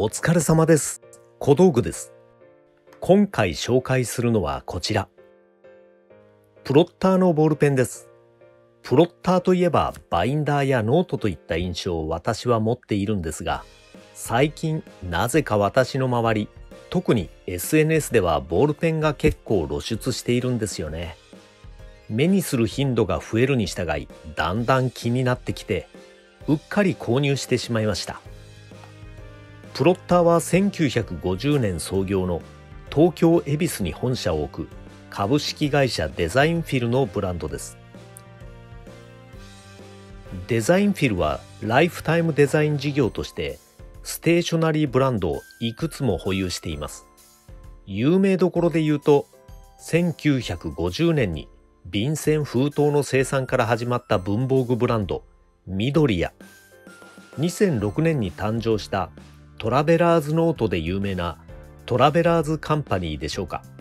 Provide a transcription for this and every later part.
お疲れ様です。小道具です。今回紹介するのはこちら。プロッターのボールペンです。プロッターといえばバインダーやノートといった印象を私は持っているんですが、最近なぜか私の周り、特に SNS ではボールペンが結構露出しているんですよね。目にする頻度が増えるに従い、だんだん気になってきて、うっかり購入してしまいました。プロッターは1950年創業の東京恵比寿に本社を置く株式会社デザインフィルのブランドです。デザインフィルはライフタイムデザイン事業としてステーショナリーブランドをいくつも保有しています。有名どころで言うと、1950年に便箋封筒の生産から始まった文房具ブランド緑や、2006年に誕生したトラベラーズノートで有名なトラベラーズカンパニーでしょうか。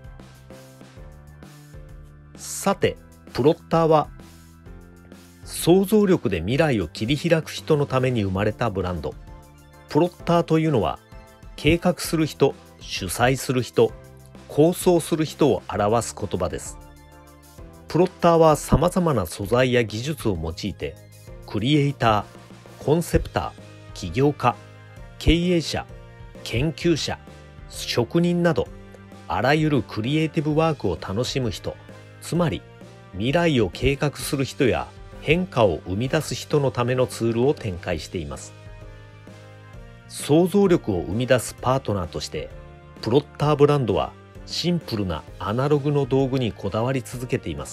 さて、プロッターは想像力で未来を切り開く人のために生まれたブランド。プロッターというのは計画する人、主催する人、構想する人を表す言葉です。プロッターは様々な素材や技術を用いてクリエイター、コンセプター、起業家、経営者、研究者、職人などあらゆるクリエイティブワークを楽しむ人、つまり未来を計画する人や変化を生み出す人のためのツールを展開しています。想像力を生み出すパートナーとしてプロッターブランドはシンプルなアナログの道具にこだわり続けています。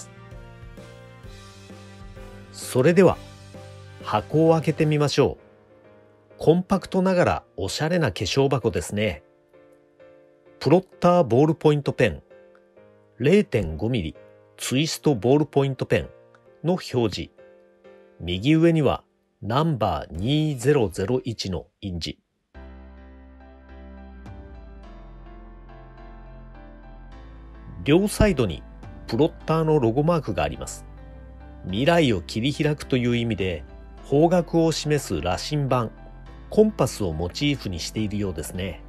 それでは箱を開けてみましょう。コンパクトながらおしゃれな化粧箱ですね。プロッターボールポイントペン 0.5mm ツイストボールポイントペンの表示。右上にはナンバー2001の印字。両サイドにプロッターのロゴマークがあります。未来を切り開くという意味で方角を示す羅針盤、コンパスをモチーフにしているようですね。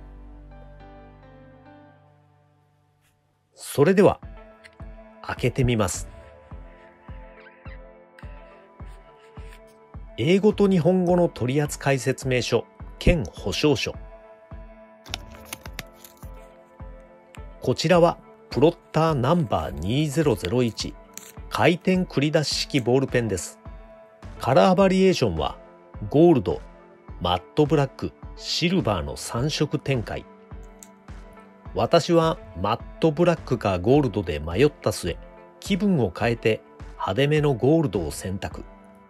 それでは開けてみます。英語と日本語の取扱説明書兼保証書。こちらはプロッターナンバー2001回転繰り出し式ボールペンです。カラーバリエーションはゴールド、マットブラック、シルバーの3色展開。私はマットブラックかゴールドで迷った末、気分を変えて派手めのゴールドを選択。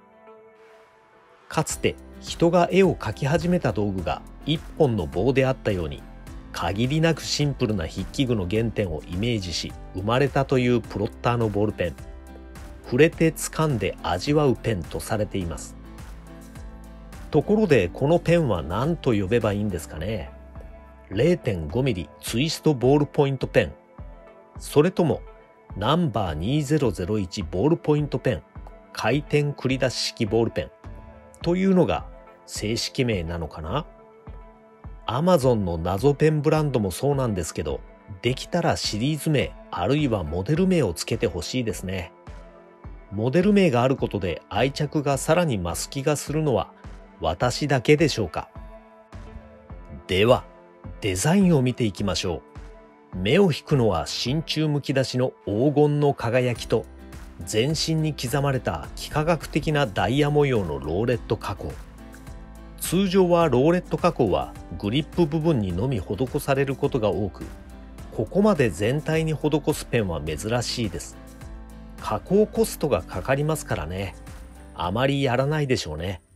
かつて人が絵を描き始めた道具が一本の棒であったように、限りなくシンプルな筆記具の原点をイメージし生まれたというプロッターのボールペン。触れて掴んで味わうペンとされています。ところでこのペンは何と呼べばいいんですかね。0.5mm ツイストボールポイントペン、それともナンバー2001ボールポイントペン回転繰り出し式ボールペンというのが正式名なのかな。Amazon の謎ペンブランドもそうなんですけど、できたらシリーズ名あるいはモデル名をつけてほしいですね。モデル名があることで愛着がさらに増す気がするのは私だけでしょうか。ではデザインを見ていきましょう。目を引くのは真鍮むき出しの黄金の輝きと全身に刻まれた幾何学的なダイヤ模様のローレット加工。通常はローレット加工はグリップ部分にのみ施されることが多く、ここまで全体に施すペンは珍しいです。加工コストがかかりますからね。あまりやらないでしょうね。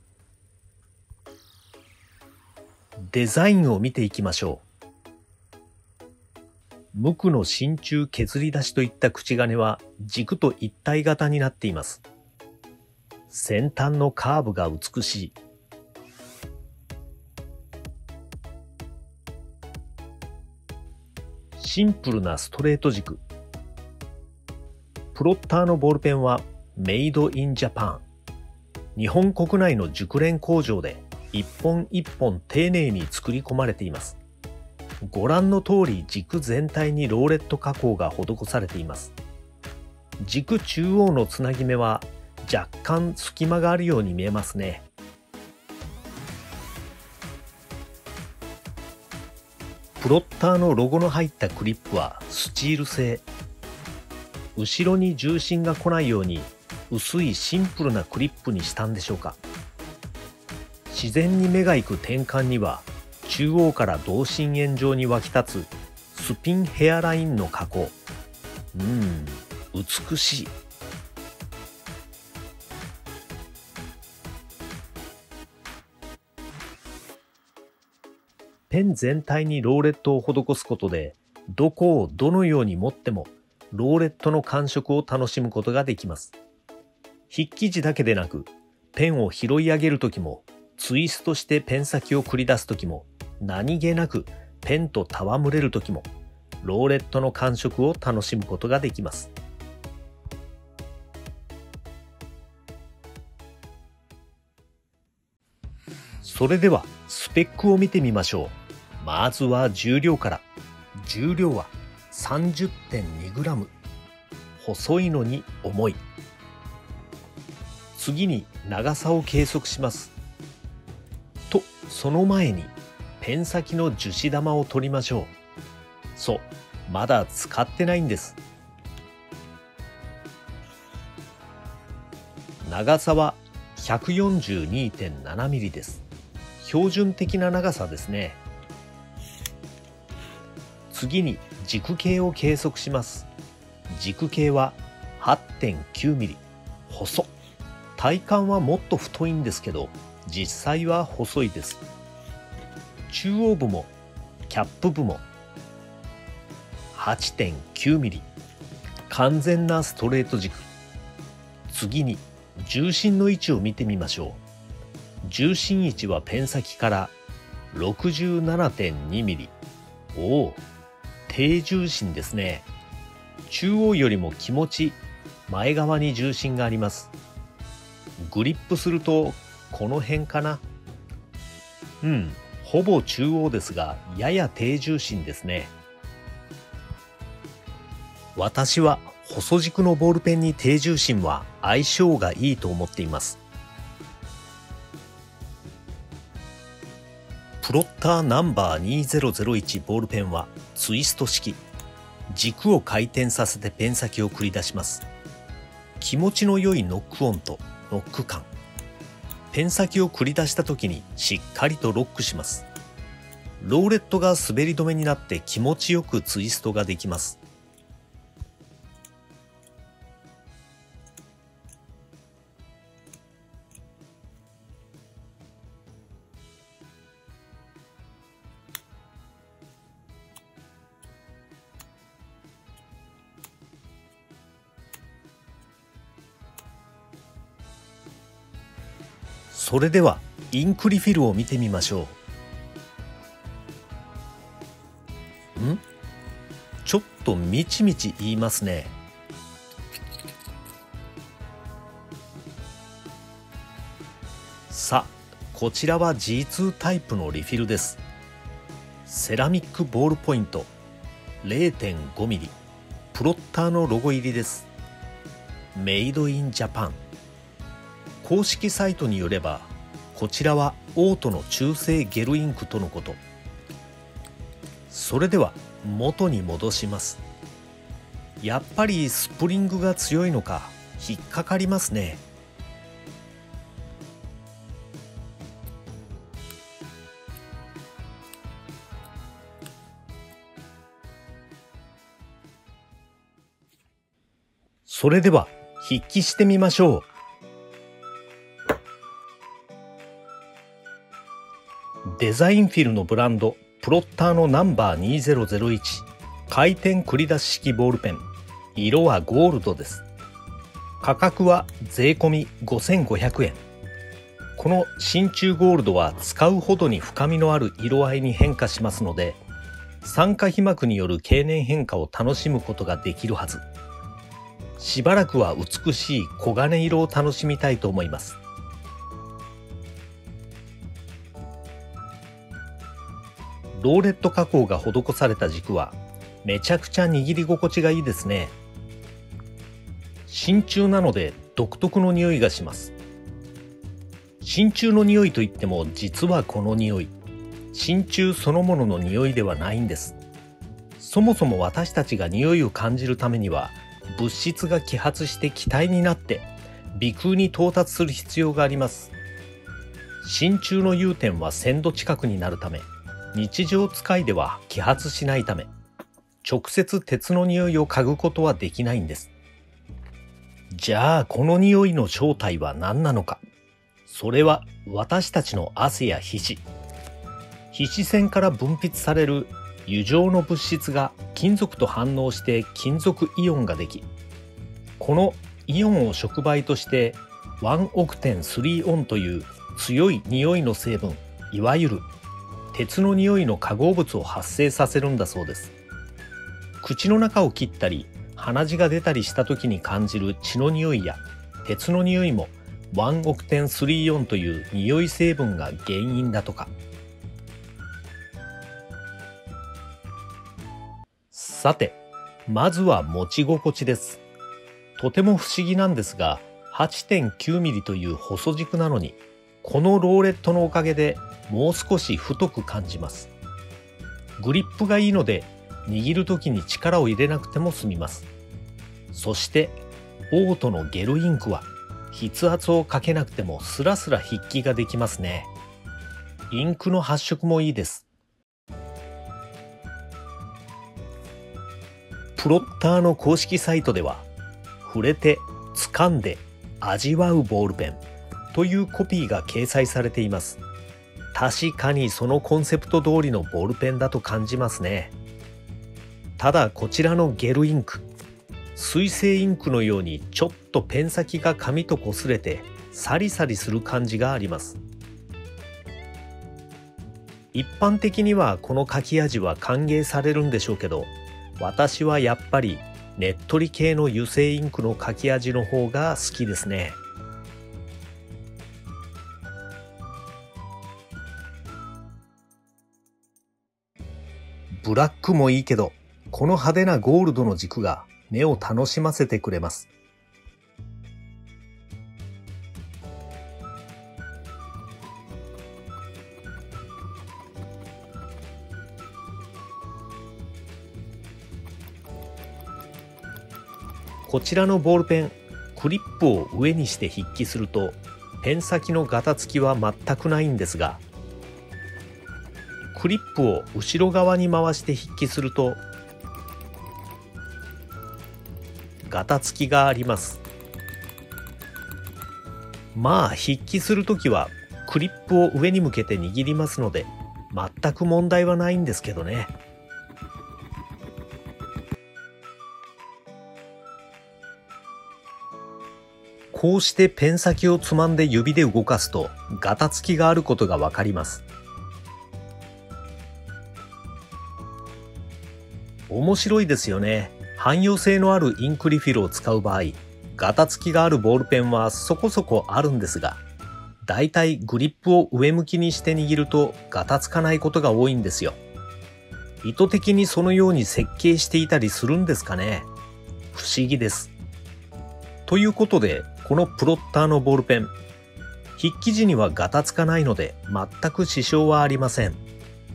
デザインを見ていきましょう。無垢の真鍮削り出しといった口金は軸と一体型になっています。先端のカーブが美しい。シンプルなストレート軸。プロッターのボールペンはメイドインジャパン。日本国内の熟練工場で一本一本丁寧に作り込まれています。ご覧の通り軸全体にローレット加工が施されています。軸中央のつなぎ目は若干隙間があるように見えますね。プロッターのロゴの入ったクリップはスチール製。後ろに重心が来ないように薄いシンプルなクリップにしたんでしょうか。自然に目が行く転換には中央から同心円状に湧き立つスピンヘアラインの加工。美しい。ペン全体にローレットを施すことで、どこをどのように持ってもローレットの感触を楽しむことができます。筆記時だけでなく、ペンを拾い上げるときも、ツイストしてペン先を繰り出すときも、何気なくペンと戯れるときも、ローレットの感触を楽しむことができます。それではスペックを見てみましょう。まずは重量から。重量は 30.2g。細いのに重い。次に長さを計測します。と、その前にペン先の樹脂玉を取りましょう。そう、まだ使ってないんです。長さは 142.7mm です。標準的な長さですね。次に軸径を計測します。軸径は 8.9mm。細っ。体感はもっと太いんですけど、実際は細いです。中央部もキャップ部も 8.9mm。完全なストレート軸。次に重心の位置を見てみましょう。重心位置はペン先から 67.2mm。おお、低重心ですね。中央よりも気持ち前側に重心があります。グリップするとこの辺かな。ほぼ中央ですがやや低重心ですね。私は細軸のボールペンに低重心は相性がいいと思っています。プロッターナンバー2001ボールペンはツイスト式。軸を回転させてペン先を繰り出します。気持ちの良いノック音とノック感。ペン先を繰り出した時にしっかりとロックします。ローレットが滑り止めになって気持ちよくツイストができます。それではインクリフィルを見てみましょう。ちょっとみちみち言いますね。さあ、こちらは G2 タイプのリフィルです。セラミックボールポイント 0.5mm。プロッターのロゴ入りです。メイドインジャパン。公式サイトによれば、こちらはオートの中性ゲルインクとのこと。それでは元に戻します。やっぱりスプリングが強いのか引っかかりますね。それでは筆記してみましょう。デザインフィルのブランドプロッターのナンバー2001回転繰り出し式ボールペン。色はゴールドです。価格は税込み5500円。この真鍮ゴールドは使うほどに深みのある色合いに変化しますので、酸化皮膜による経年変化を楽しむことができるはず。しばらくは美しい黄金色を楽しみたいと思います。 ローレット加工が施された軸はめちゃくちゃ握り心地がいいですね。真鍮なので独特の匂いがします。真鍮の匂いといっても実はこの匂い、真鍮そのものの匂いではないんです。そもそも私たちが匂いを感じるためには物質が揮発して気体になって微空に到達する必要があります。真鍮の融点は1000度近くになるため、日常使いでは揮発しないため、直接鉄の匂いを嗅ぐことはできないんです。じゃあこの匂いの正体は何なのか。それは私たちの汗や皮脂。皮脂腺から分泌される油状の物質が金属と反応して金属イオンができ、このイオンを触媒として1オクテン3オンという強い匂いの成分、いわゆる鉄の匂いの化合物を発生させるんだそうです。口の中を切ったり鼻血が出たりした時に感じる血の匂いや鉄の匂いも1オクテン3オンという匂い成分が原因だとか。さて、まずは持ち心地です。とても不思議なんですが、8.9 ミリという細軸なのに、このローレットのおかげでもう少し太く感じます。グリップがいいので、握るときに力を入れなくても済みます。そして、オートのゲルインクは、筆圧をかけなくてもスラスラ筆記ができますね。インクの発色もいいです。プロッターの公式サイトでは、触れて、掴んで、味わうボールペンというコピーが掲載されています。確かにそのコンセプト通りのボールペンだと感じますね。ただこちらのゲルインク、水性インクのようにちょっとペン先が紙と擦れてサリサリする感じがあります。一般的にはこの書き味は歓迎されるんでしょうけど、私はやっぱりねっとり系の油性インクの書き味の方が好きですね。ブラックもいいけど、この派手なゴールドの軸が目を楽しませてくれます。こちらのボールペン、クリップを上にして筆記すると、ペン先のガタつきは全くないんですが、クリップを後ろ側に回して筆記すると、ガタつきがあります。まあ筆記するときはクリップを上に向けて握りますので、全く問題はないんですけどね。こうしてペン先をつまんで指で動かすとガタつきがあることがわかります。面白いですよね。汎用性のあるインクリフィルを使う場合、ガタつきがあるボールペンはそこそこあるんですが、だいたいグリップを上向きにして握るとガタつかないことが多いんですよ。意図的にそのように設計していたりするんですかね。不思議です。ということで、このプロッターのボールペン、筆記時にはガタつかないので全く支障はありません。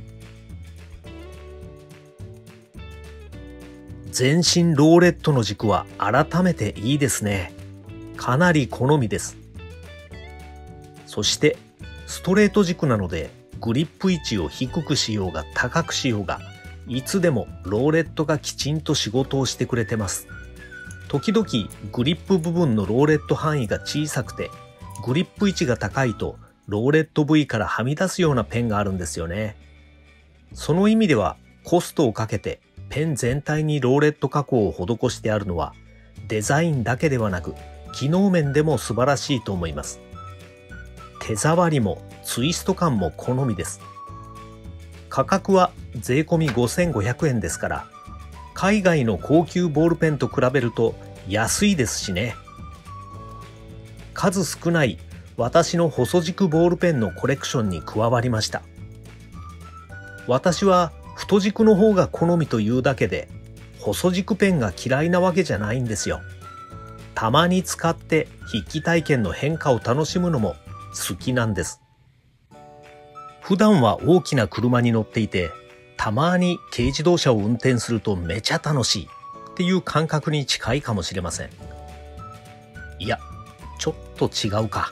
全身ローレットの軸は改めていいですね。かなり好みです。そしてストレート軸なのでグリップ位置を低くしようが高くしようが、いつでもローレットがきちんと仕事をしてくれてます。時々グリップ部分のローレット範囲が小さくて、グリップ位置が高いとローレット部位からはみ出すようなペンがあるんですよね。その意味ではコストをかけてペン全体にローレット加工を施してあるのは、デザインだけではなく機能面でも素晴らしいと思います。手触りもツイスト感も好みです。価格は税込み5500円ですから、海外の高級ボールペンと比べると安いですしね。数少ない私の細軸ボールペンのコレクションに加わりました。 私は太軸の方が好みというだけで、細軸ペンが嫌いなわけじゃないんですよ。たまに使って筆記体験の変化を楽しむのも好きなんです。普段は大きな車に乗っていて、たまに軽自動車を運転するとめちゃ楽しいっていう感覚に近いかもしれません。いや、ちょっと違うか。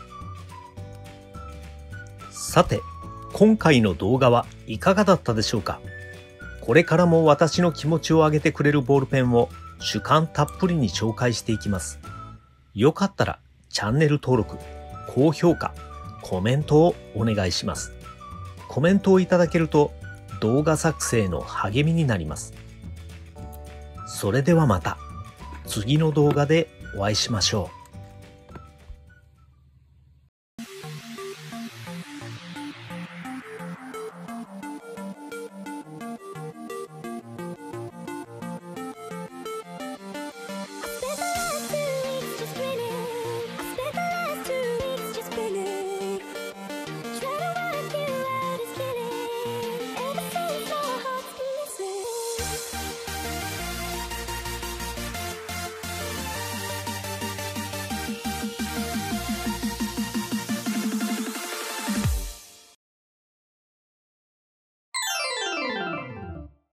さて、今回の動画はいかがだったでしょうか。これからも私の気持ちを上げてくれるボールペンを主観たっぷりに紹介していきます。よかったらチャンネル登録、高評価、コメントをお願いします。コメントをいただけると動画作成の励みになります。それではまた次の動画でお会いしましょう。